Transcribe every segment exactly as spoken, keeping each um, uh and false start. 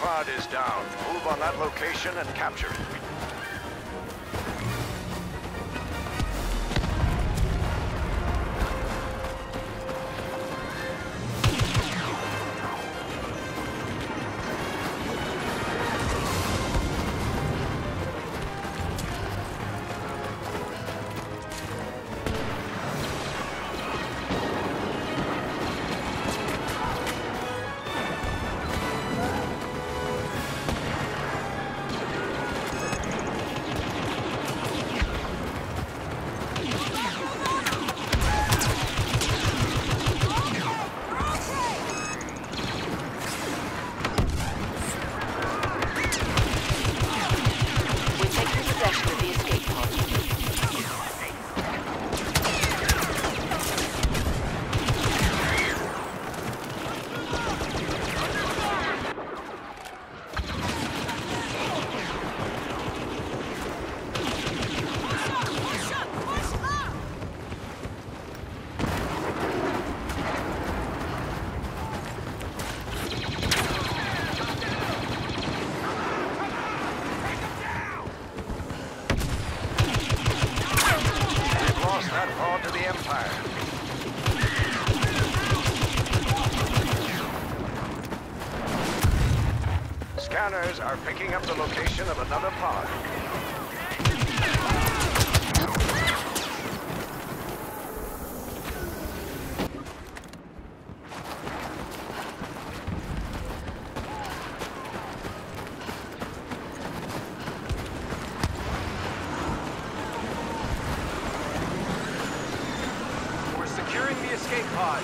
pod is down. Move on that location and capture it. Scanners are picking up the location of another pod. We're securing the escape pod.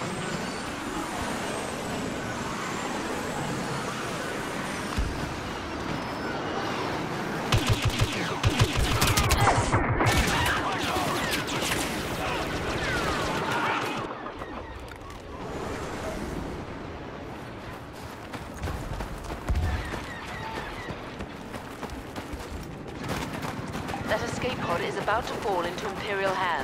That escape pod is about to fall into Imperial hands.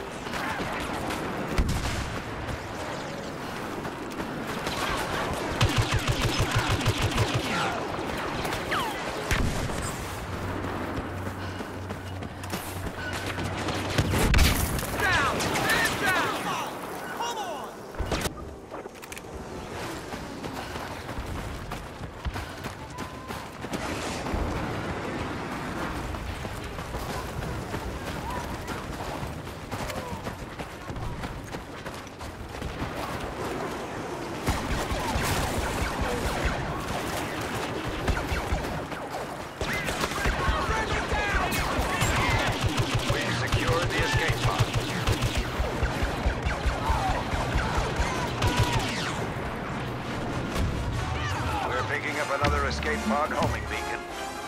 Picking up another escape pod homing beacon.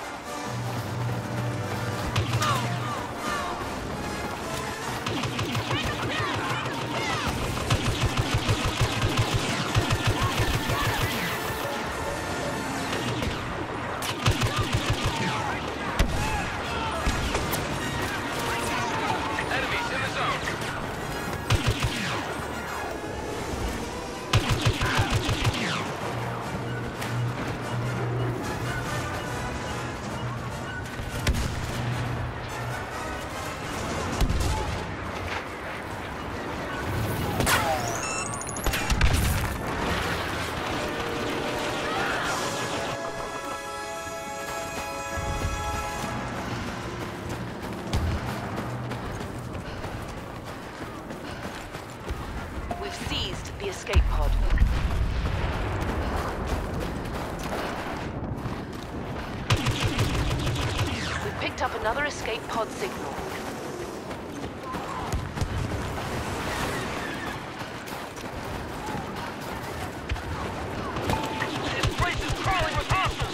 Enemies in the zone. We've seized the escape pod. We've picked up another escape pod signal. This place is crawling with hostiles!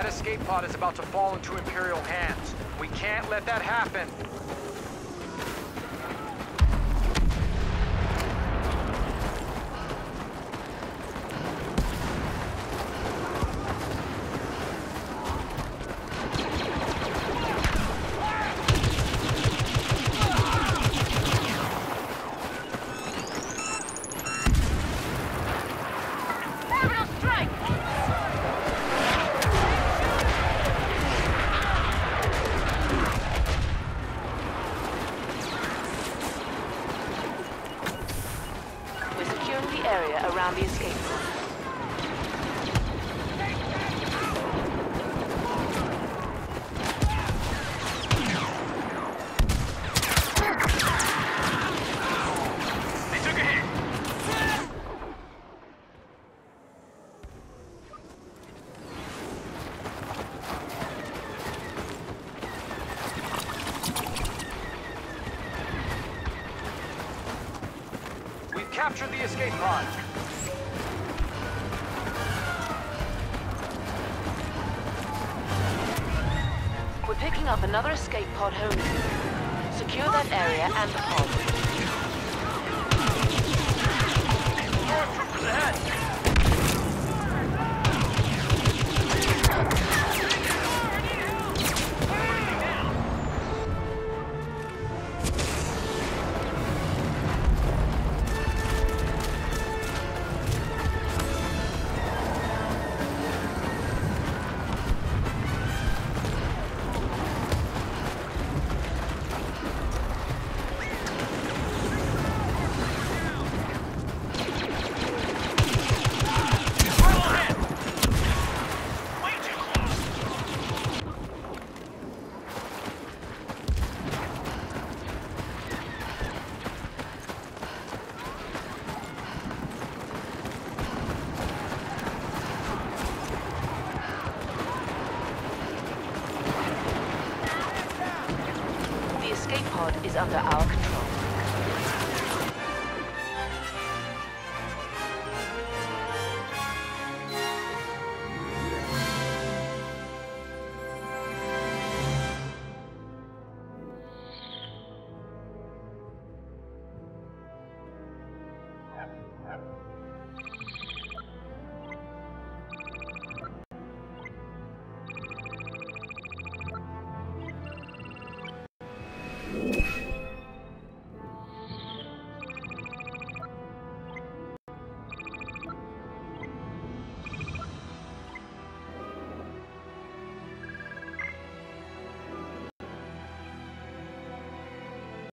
escape pod is about to fall into Imperial hands. We can't let that happen. Area around the escape pod. They took a hit. We've captured the escape pod. We're picking up another escape pod home. Secure that area and the pod. Stormtroopers ahead. The escape pod is under our control.